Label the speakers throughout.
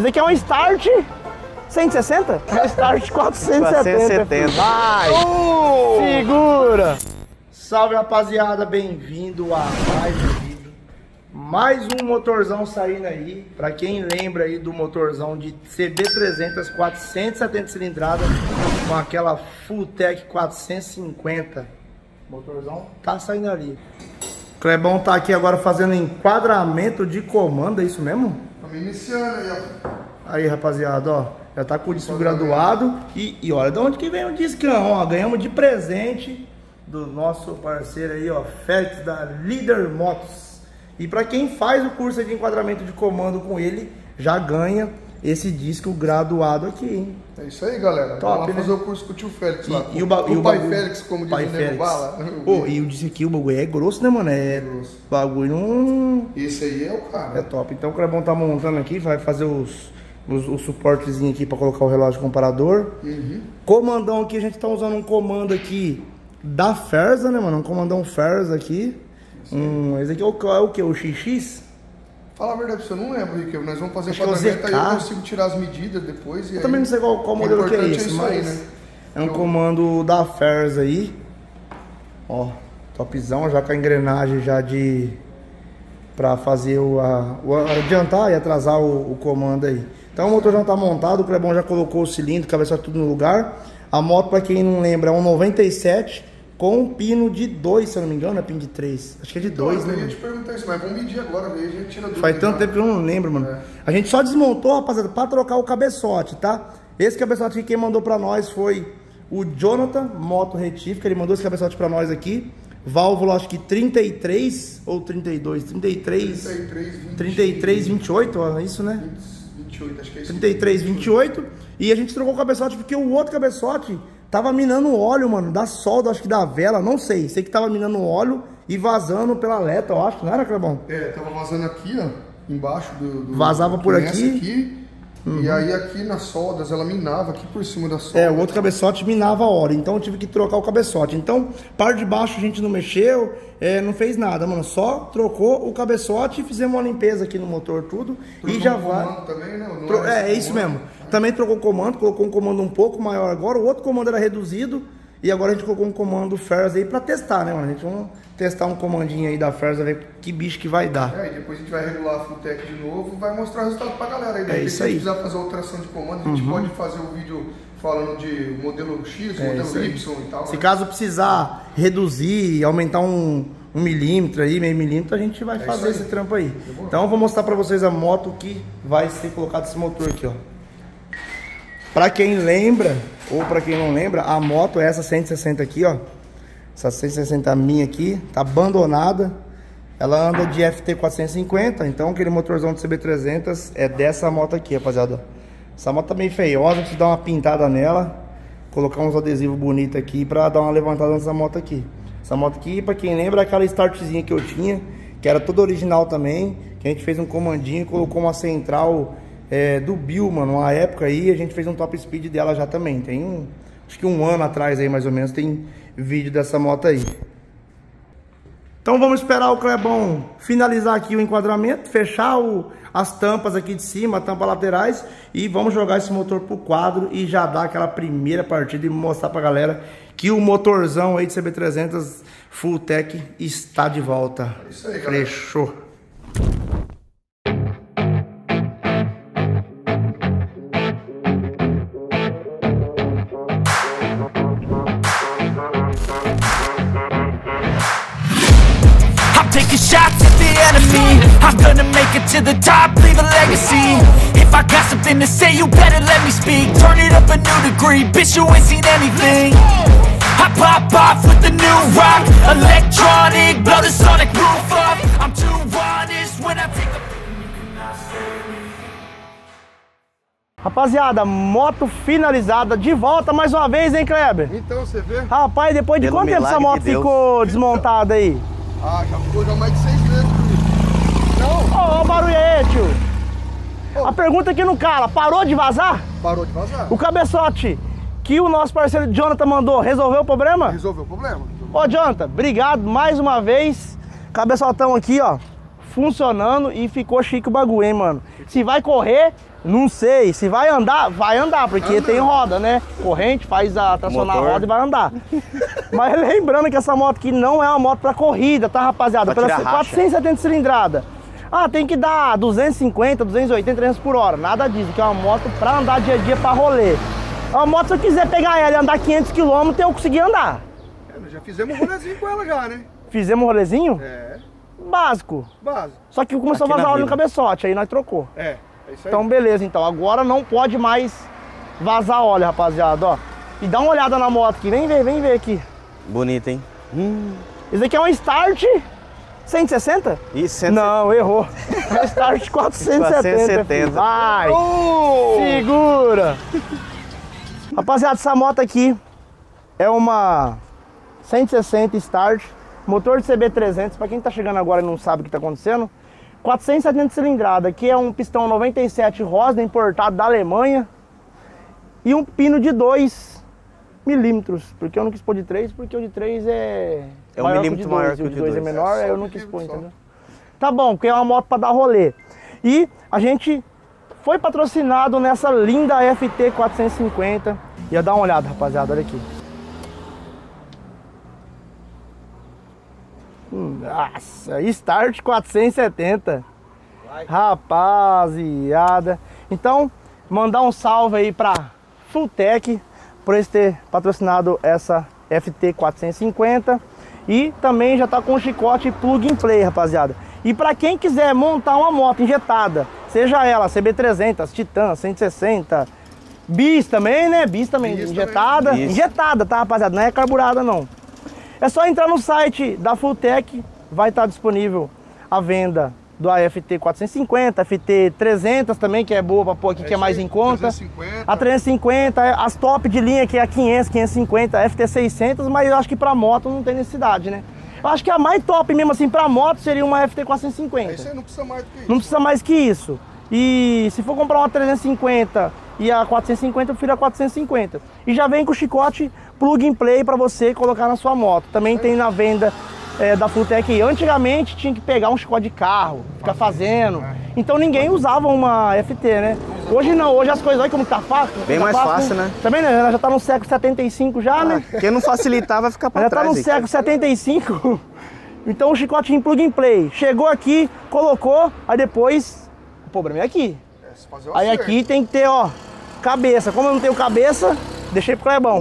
Speaker 1: Esse aqui é um Start 160? É um Start 470.
Speaker 2: Vai!
Speaker 1: Segura!
Speaker 3: Salve, rapaziada, bem-vindo a mais um vídeo. Mais um motorzão saindo aí. Pra quem lembra aí do motorzão de CB300 470 cilindradas com aquela Fulltech 450. O motorzão tá saindo ali. O Clebão tá aqui agora fazendo enquadramento de comando, é isso mesmo?
Speaker 4: Estamos iniciando aí, ó.
Speaker 3: Aí, rapaziada, ó. Já tá com o disco graduado. E olha de onde que vem o discão, ó. Ganhamos de presente do nosso parceiro aí, ó, Félix, da Líder Motos. E pra quem faz o curso de enquadramento de comando com ele, já ganha esse disco graduado aqui, hein?
Speaker 4: É isso aí, galera.
Speaker 3: Top,
Speaker 4: Vamos lá
Speaker 3: né?
Speaker 4: fazer o curso com o tio Félix lá.
Speaker 3: E o
Speaker 4: pai
Speaker 3: bagulho-
Speaker 4: Félix, como diz o
Speaker 3: Pai
Speaker 4: Nego
Speaker 3: Félix.
Speaker 4: Bala.
Speaker 3: Pô, e o disco aqui, o bagulho é grosso, né, mano? É
Speaker 4: grosso.
Speaker 3: bagulho não...
Speaker 4: Esse aí é o cara.
Speaker 3: É top. Então o Clebão tá montando aqui, vai fazer os suportezinhos aqui pra colocar o relógio comparador. Comandão aqui, a gente tá usando um comando aqui da Ferza, né, mano? Um comandão Ferza aqui. Esse aqui é o que? O XX?
Speaker 4: Fala a verdade pra você, eu não lembro, Rick. Nós vamos fazer
Speaker 3: Acho que é o
Speaker 4: enquadramento aí,
Speaker 3: ZK.
Speaker 4: eu consigo tirar as medidas depois.
Speaker 3: Eu também não sei qual modelo que é
Speaker 4: importante
Speaker 3: esse,
Speaker 4: isso
Speaker 3: mas
Speaker 4: aí, né?
Speaker 3: é um comando da Ferza aí. Ó, topzão, já com a engrenagem já de... Pra fazer adiantar e atrasar o comando aí. Então o motor já tá montado, o Clebão já colocou o cilindro, cabeçote tudo no lugar. A moto, pra quem não lembra, é um 97 com um pino de 2, se eu não me engano, é pino de 3. Acho que é de 2, né?
Speaker 4: Eu ia
Speaker 3: mano?
Speaker 4: te perguntar isso, mas vamos medir agora, aí a gente tira dúvida.
Speaker 3: Faz tanto
Speaker 4: já.
Speaker 3: tempo que eu não lembro, mano. A gente só desmontou, rapaziada, pra trocar o cabeçote, tá? Esse cabeçote aqui, quem mandou pra nós foi o Jonathan, Moto Retífica. Ele mandou esse cabeçote pra nós aqui. Válvula, acho que 33 ou 32, 33, 28, ó, é isso, né?
Speaker 4: 28, acho que é isso.
Speaker 3: 33, 28. E a gente trocou o cabeçote porque o outro cabeçote tava minando o óleo, mano, da solda, acho que da vela, não sei. Sei que tava minando o óleo e vazando pela aleta, eu acho, não era, Clebão?
Speaker 4: É, tava vazando aqui, ó, embaixo do
Speaker 3: Vazava por
Speaker 4: nessa
Speaker 3: aqui.
Speaker 4: E aí aqui nas soldas, ela minava aqui por cima da solda.
Speaker 3: É, o outro cabeçote minava a óleo, então eu tive que trocar o cabeçote. Então, parte de baixo a gente não mexeu, não fez nada, mano. Só trocou o cabeçote e fizemos uma limpeza aqui no motor, tudo.
Speaker 4: Trocou
Speaker 3: e já
Speaker 4: o
Speaker 3: vai.
Speaker 4: comando também, né? Não
Speaker 3: É
Speaker 4: esse
Speaker 3: isso
Speaker 4: comando.
Speaker 3: mesmo. Também trocou o comando, colocou um comando um pouco maior agora. O outro comando era reduzido. E agora a gente colocou um comando Ferza aí pra testar, né, mano? A gente vai testar um comandinho aí da Ferza, ver que bicho que vai dar.
Speaker 4: É, e depois a gente vai regular a Fulltech de novo e vai mostrar o resultado pra galera. Aí, de repente,
Speaker 3: isso aí.
Speaker 4: Se precisar fazer alteração de comando, a gente pode fazer o vídeo falando de modelo X,
Speaker 3: isso
Speaker 4: modelo
Speaker 3: aí.
Speaker 4: Y e tal.
Speaker 3: Se
Speaker 4: né?
Speaker 3: caso precisar reduzir, aumentar um milímetro aí, meio milímetro, a gente vai fazer esse trampo aí. Então eu vou mostrar pra vocês a moto que vai ser colocado esse motor aqui, ó. Pra quem lembra, ou pra quem não lembra, a moto é essa 160 aqui, ó. Essa 160 minha aqui, tá abandonada. Ela anda de FT 450, então aquele motorzão de CB300 é dessa moto aqui, rapaziada. Essa moto tá bem feiosa, preciso dar uma pintada nela. Colocar uns adesivos bonitos aqui pra dar uma levantada nessa moto aqui. Essa moto aqui, pra quem lembra, é aquela startzinha que eu tinha, que era toda original também, que a gente fez um comandinho e colocou uma central do Bill, mano, uma época aí, a gente fez um top speed dela já também. Tem acho que um ano atrás aí, mais ou menos, tem vídeo dessa moto aí. Então vamos esperar o Clebão finalizar aqui o enquadramento, fechar as tampas aqui de cima, tampas laterais, e vamos jogar esse motor pro quadro e já dar aquela primeira partida e mostrar pra galera que o motorzão aí de CB300 Fulltech está de volta.
Speaker 4: É isso aí, galera.
Speaker 3: Fechou.
Speaker 5: Taking shots at the enemy, I'm gonna make it to the top, leave a legacy. If I got something to say, you better let me speak. Turn it up a new degree, bitch, you ain't seen anything. I pop off with the new rock, electronic, blow the sonic roof up. I'm too honest when I take a...
Speaker 1: Rapaziada, moto finalizada, de volta mais uma vez, hein, Kleber?
Speaker 4: Então, você vê?
Speaker 1: Rapaz, depois de
Speaker 2: Pelo
Speaker 1: quanto tempo essa
Speaker 2: milagre
Speaker 1: moto
Speaker 2: de Deus.
Speaker 1: ficou desmontada aí?
Speaker 4: Ah, já ficou já mais de 6 meses comigo. Não,
Speaker 1: Ô, barulho aí, tio. A pergunta aqui não cala, parou de vazar?
Speaker 4: parou de vazar.
Speaker 1: O cabeçote que o nosso parceiro Jonathan mandou, resolveu o problema?
Speaker 4: Resolveu o problema.
Speaker 1: Ô, Jonathan, obrigado mais uma vez. Cabeçotão aqui, ó, funcionando e ficou chique o bagulho, hein, mano. Se vai correr, não sei. Se vai andar, porque tem roda, né? Corrente, faz a tracionar a roda e vai andar. Mas lembrando que essa moto aqui não é uma moto pra corrida, tá, rapaziada? Pela 470 cilindrada. Ah, tem que dar 250, 280, 300 por hora. Nada disso, que é uma moto pra andar dia a dia, pra rolê. É uma moto, se eu quiser pegar ela e andar 500 km, eu consegui andar.
Speaker 4: Nós já fizemos um rolezinho com ela já, né?
Speaker 1: Fizemos um rolezinho?
Speaker 4: É.
Speaker 1: Básico.
Speaker 4: Básico.
Speaker 1: Só que começou a vazar óleo no cabeçote, aí nós trocou.
Speaker 4: É isso aí.
Speaker 1: Então beleza, então agora não pode mais vazar óleo, rapaziada, ó. E dá uma olhada na moto aqui, vem ver aqui.
Speaker 2: Bonito, hein?
Speaker 1: Esse aqui é um Start 160?
Speaker 2: Isso,
Speaker 1: Não, errou. É um Start 470. Filho. Vai! Segura! Rapaziada, essa moto aqui é uma 160 Start, motor de CB300, pra quem tá chegando agora e não sabe o que tá acontecendo, 470 cilindrada, aqui é um pistão 97 Rosner importado da Alemanha e um pino de 2 milímetros, porque eu não quis pôr de 3, porque o de 3 é
Speaker 2: 1 milímetro maior que o
Speaker 1: de
Speaker 2: de
Speaker 1: 2 é
Speaker 2: 2.
Speaker 1: menor, aí eu não quis pôr, entendeu? Tá bom, porque é uma moto pra dar rolê. E a gente foi patrocinado nessa linda FT 450. Ia dar uma olhada, rapaziada, olha aqui. Nossa, Start 470. Rapaziada. Então, mandar um salve aí pra Fulltech por eles ter patrocinado essa FT 450. E também já tá com o chicote plug and play, rapaziada. E pra quem quiser montar uma moto injetada, seja ela CB300, Titan, 160, Bis também, né? Bis também, injetada.
Speaker 2: Também.
Speaker 1: Injetada, tá, rapaziada? Não é carburada, não. É só entrar no site da Fulltech, vai estar disponível a venda do AFT 450, FT 300 também, que é boa pra pôr aqui, que é mais em conta.
Speaker 4: 350.
Speaker 1: A 350, as top de linha, que é a 500, 550, a FT 600, mas eu acho que pra moto não tem necessidade, né? Eu acho que a mais top mesmo assim pra moto seria uma FT 450.
Speaker 4: Isso aí não precisa mais do que isso.
Speaker 1: Não precisa mais que isso. E se for comprar uma 350 e a 450, eu prefiro a 450. E já vem com o chicote plug and play para você colocar na sua moto. Também tem na venda da Fulltech. Antigamente tinha que pegar um chicote de carro, ficar fazendo. Então ninguém usava uma FT, né? Hoje não, hoje as coisas, olha como tá fácil.
Speaker 2: Bem mais fácil, né?
Speaker 1: Também, né? Ela já tá no século 75 já, né?
Speaker 2: Quem não facilitar vai ficar pra
Speaker 1: Já
Speaker 2: trás.
Speaker 1: tá no século 75. Então o chicotinho plug and play. Chegou aqui, colocou, aí depois o problema é aqui. Aí aqui tem que ter, ó, cabeça. Como eu não tenho cabeça, deixei pro Clebão.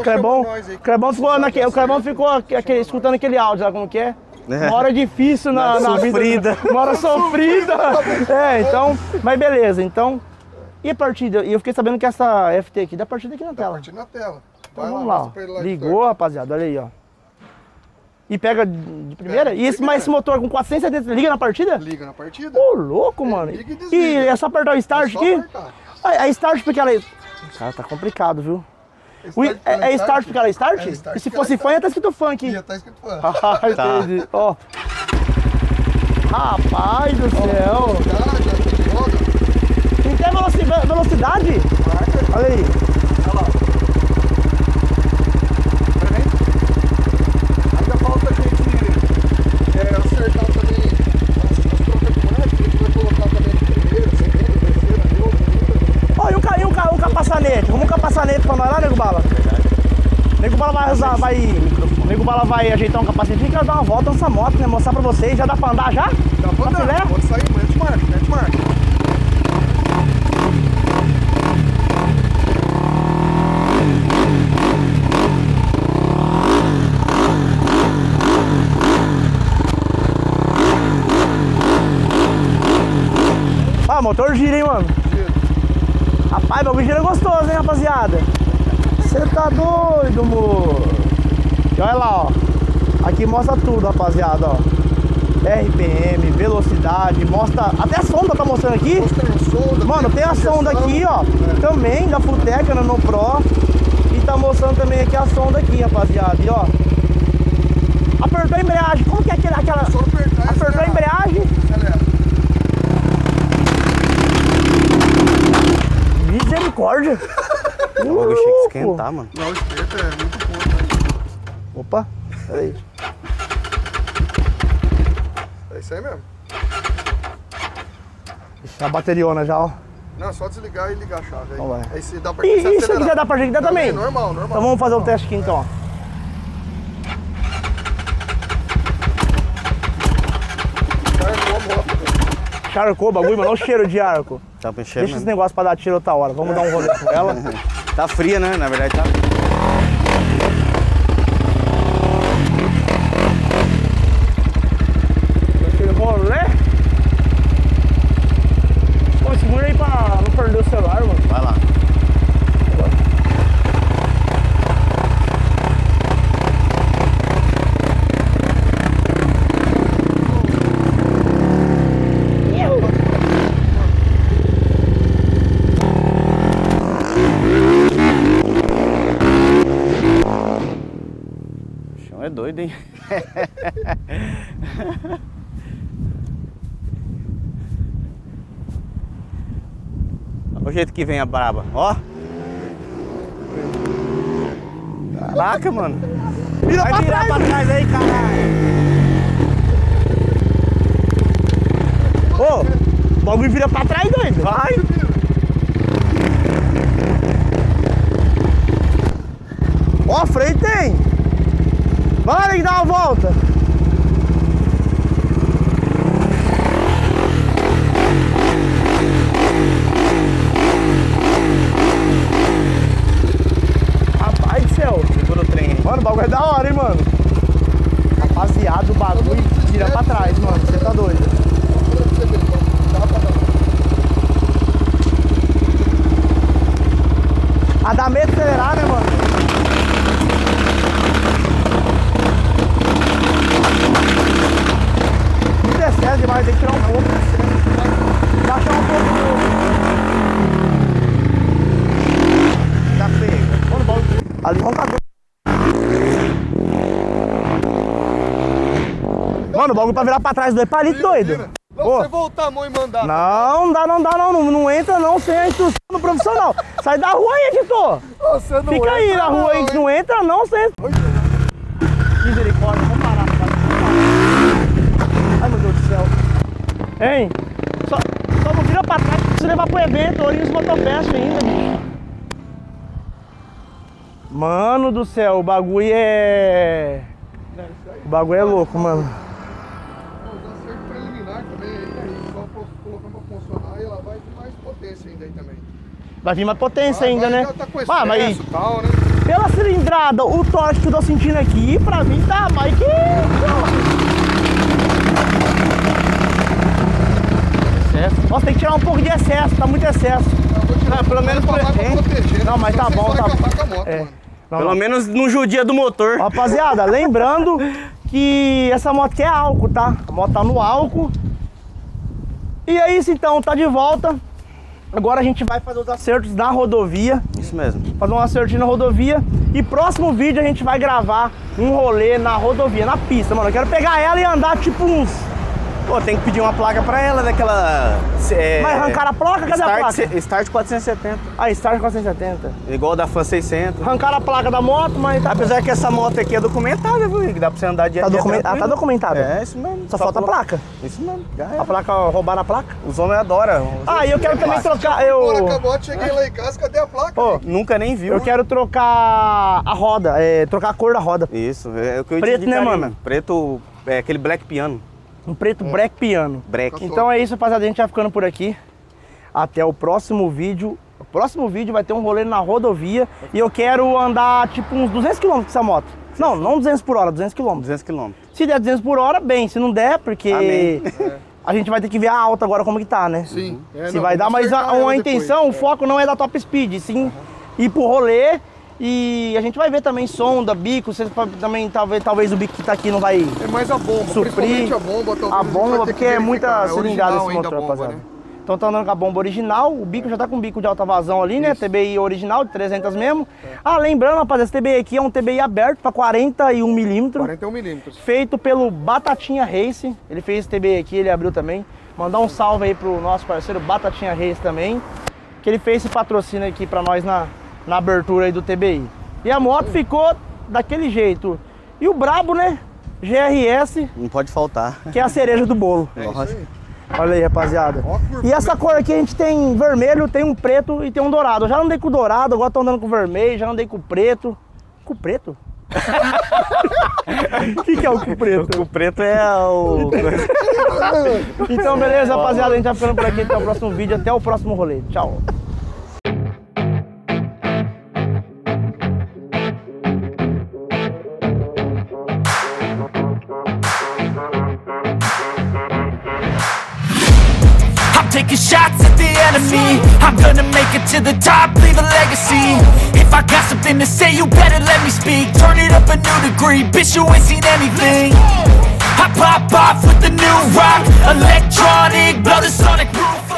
Speaker 1: O Clebão ficou escutando aquele áudio lá, como que é? Uma hora difícil na vida. Uma hora sofrida. Então, mas beleza, então. E a partida? E eu fiquei sabendo que essa FT aqui dá partida aqui na tela.
Speaker 4: Partida na tela.
Speaker 1: Então vamos lá, ó. Ligou, rapaziada, olha aí, ó. E pega de primeira? E esse motor com 470 liga na partida?
Speaker 4: Liga na partida.
Speaker 1: Ô, louco, mano.
Speaker 4: Liga e desliga.
Speaker 1: E é só apertar o start aqui?
Speaker 4: Apertar.
Speaker 1: A start porque ela é... Cara, tá complicado, viu? É start porque ela é start? E se fosse fã, ia tá escrito fã aqui.
Speaker 4: Ia tá escrito fã.
Speaker 1: Entendi. Ó. Rapaz do céu. Não tem velocidade? Olha aí.
Speaker 4: Olha lá. Ainda falta a gente acertar também as trocas de marcha, que a gente vai colocar também de primeira, segunda, terceira,
Speaker 1: Ó, e um capaçanete? Vamos um capaçanete pra nós lá, Nego Bala? Nego Bala Nego Bala vai ajeitar um capacete e quero dar uma volta nessa moto, né? Mostrar pra vocês. Já dá pra andar já?
Speaker 4: Dá pra andar, pode sair, mete marcha.
Speaker 1: Ah, motor gira, hein, mano? Rapaz, o bagulho gira gostoso, hein, rapaziada? Você tá doido, amor? E olha lá, ó. Aqui mostra tudo, rapaziada, ó. RPM, velocidade, mostra... Até a sonda tá mostrando aqui. Mano, tem a sonda aqui, ó. Também, da Fulltech, na Nano Pro. E tá mostrando também aqui a sonda aqui, rapaziada. E ó. Apertou a embreagem. Como que é aquela...
Speaker 4: Só apertar.
Speaker 1: Apertou a embreagem. Misericórdia.
Speaker 2: O bagulho chega a esquentar, mano.
Speaker 4: Não, esquenta é muito bom, né?
Speaker 1: Opa, peraí.
Speaker 4: É isso aí mesmo.
Speaker 1: A bateriona já, ó.
Speaker 4: Não, é só desligar e ligar a chave.
Speaker 1: Então vai.
Speaker 4: Aí se dá pra
Speaker 1: E se
Speaker 4: acelerar.
Speaker 1: quiser dar pra gente dar também?
Speaker 4: Normal.
Speaker 1: Então vamos fazer um teste aqui então, ó.
Speaker 4: Charcou a moto, velho.
Speaker 1: Charcou o bagulho, mano. Olha o cheiro de arco.
Speaker 2: Tá pra encher
Speaker 1: Deixa esse
Speaker 2: mesmo.
Speaker 1: negócio pra dar tiro outra hora. Vamos dar um rolê com ela.
Speaker 2: Tá fria, né? Na verdade tá.
Speaker 1: Aquele rolê. Pô, segura aí pra não perder o celular, mano.
Speaker 2: Vai lá. O chão é doido, hein? Olha o jeito que vem a braba, ó. Caraca, mano.
Speaker 1: Vira
Speaker 2: Vai
Speaker 1: pra
Speaker 2: virar
Speaker 1: trás,
Speaker 2: pra trás aí, caralho.
Speaker 1: Ô, o bagulho vira pra trás, doido.
Speaker 2: Vai.
Speaker 1: Ó, freio tem. Vai, que dá uma volta. Rapaz do céu.
Speaker 2: Segura o trem aí.
Speaker 1: Mano, o bagulho é da hora, hein, mano. Rapaziada, o bagulho vira pra trás, mano. Você tá doido. A dá medo de acelerar, né, mano? Muito excesso demais, tem que tirar um pouco. Baixar um pouco.
Speaker 2: Tá feio.
Speaker 1: Mano, o bagulho. Ali vão cagar. Mano, o bagulho pra virar pra trás, dois palitos, doido.
Speaker 4: Não,
Speaker 1: Ô.
Speaker 4: você voltar a mão e mandar.
Speaker 1: Não dá não entra não sem a instrução do profissional. Sai da rua aí, editor.
Speaker 4: Você não
Speaker 1: Fica aí
Speaker 4: entra,
Speaker 1: na rua aí,
Speaker 4: hein?
Speaker 1: não entra não sem... Misericórdia, vamos parar, cara. Ai, meu Deus do céu. Hein? Só não vira pra trás pra você levar pro evento, Ourinhos Motofest ainda, bicho. Mano do céu, o bagulho é... O bagulho é louco, mano.
Speaker 4: Vou usar certo preliminar também aí, só colocar pra funcionar e ela vai ter mais potência ainda aí também.
Speaker 1: Vai vir mais potência ainda,
Speaker 4: Vai,
Speaker 1: né?
Speaker 4: Já tá com
Speaker 1: Ah, mas
Speaker 4: expresso e tal, né?
Speaker 1: pela cilindrada, o torque que eu tô sentindo aqui, pra mim tá mais que... Excesso. Nossa, tem que tirar um pouco de excesso, tá muito excesso.
Speaker 4: Eu vou tirar
Speaker 2: pelo menos
Speaker 4: pra
Speaker 2: por- hein?
Speaker 4: proteger.
Speaker 1: Não, mas
Speaker 4: senão
Speaker 1: tá
Speaker 4: vocês
Speaker 1: bom,
Speaker 4: vão
Speaker 1: tá
Speaker 4: acabar com a moto,
Speaker 1: É.
Speaker 4: mano.
Speaker 1: Não,
Speaker 2: Pelo
Speaker 1: não.
Speaker 2: menos no judia do motor.
Speaker 1: Rapaziada, lembrando que essa moto aqui é álcool, tá? A moto tá no álcool. E é isso então, tá de volta. Agora a gente vai fazer os acertos na rodovia.
Speaker 2: Isso mesmo.
Speaker 1: Fazer um acertinho na rodovia. E próximo vídeo a gente vai gravar um rolê na rodovia, na pista, mano. Eu quero pegar ela e andar tipo uns...
Speaker 2: Pô, tem que pedir uma placa pra ela, daquela...
Speaker 1: Vai arrancar a placa? Cadê a placa?
Speaker 2: Start 470.
Speaker 1: Ah, Start 470.
Speaker 2: Igual da Fan 600.
Speaker 1: Arrancaram a placa da moto, mas tá...
Speaker 2: Apesar que essa moto aqui é documentada, viu? Que dá pra você andar de
Speaker 1: Tá, tá documentada?
Speaker 2: É, isso mesmo.
Speaker 1: Só falta a placa.
Speaker 2: Isso mesmo. Já
Speaker 1: A
Speaker 2: é.
Speaker 1: placa, roubaram a placa?
Speaker 2: Os homens adoram.
Speaker 1: Ah, e eu quero também trocar...
Speaker 4: Agora
Speaker 1: Eu...
Speaker 4: acabou, cheguei lá em casa, cadê a placa?
Speaker 1: Ô,
Speaker 2: Nunca nem viu.
Speaker 1: eu quero trocar a roda, trocar a cor da roda.
Speaker 2: Isso, é o que eu te
Speaker 1: Preto, né,
Speaker 2: indicaria,
Speaker 1: mano?
Speaker 2: Preto, é aquele black piano.
Speaker 1: Um preto black piano.
Speaker 2: Black.
Speaker 1: Então é isso, rapaziada. A gente vai ficando por aqui. Até o próximo vídeo. O próximo vídeo vai ter um rolê na rodovia. E eu quero andar tipo uns 200 km com essa moto. Não 200 por hora, 200 km.
Speaker 2: 200 km.
Speaker 1: Se der 200 por hora, bem. Se não der, porque
Speaker 2: Amém.
Speaker 1: a gente vai ter que ver a alta agora como que tá, né?
Speaker 4: Sim.
Speaker 1: Se vai dar, mas uma intenção, o foco não é da top speed, sim ir pro rolê. E a gente vai ver também sonda, bico, você também talvez o bico que tá aqui não vai
Speaker 4: É mais a bomba,
Speaker 1: suprir
Speaker 4: principalmente a bomba. talvez
Speaker 1: a
Speaker 4: gente
Speaker 1: bomba,
Speaker 4: vai ter
Speaker 1: porque
Speaker 4: que
Speaker 1: é
Speaker 4: verificar,
Speaker 1: muita cilindrada
Speaker 4: original
Speaker 1: esse
Speaker 4: ainda
Speaker 1: motor,
Speaker 4: a bomba,
Speaker 1: rapaziada.
Speaker 4: né?
Speaker 1: Então tá andando com a bomba original, o bico já tá com bico de alta vazão ali, né? TBI original, de 300 mesmo. Ah, lembrando, rapaziada, esse TBI aqui é um TBI aberto para 41 milímetros.
Speaker 4: 41 milímetros.
Speaker 1: Feito pelo Batatinha Race. Ele fez esse TBI aqui, ele abriu também. Mandar um salve aí pro nosso parceiro Batatinha Race também, que ele fez esse patrocínio aqui pra nós na abertura aí do TBI. E a moto ficou daquele jeito. E o brabo, né? GRS,
Speaker 2: Não pode faltar.
Speaker 1: que é a cereja do bolo.
Speaker 4: É isso aí.
Speaker 1: Olha aí, rapaziada. E essa cor aqui a gente tem vermelho, tem um preto e tem um dourado. Eu já andei com o dourado, agora tô andando com o vermelho, já andei com o preto. Com o preto? O que é o cu preto?
Speaker 2: O cu preto é o...
Speaker 1: Então, beleza, rapaziada. A gente vai ficando por aqui até o próximo vídeo. Até o próximo rolê. Tchau.
Speaker 5: Taking shots at the enemy. I'm gonna make it to the top, leave a legacy. If I got something to say, you better let me speak. Turn it up a new degree, bitch, you ain't seen anything. I pop off with the new rock, electronic, blow the sonic roof.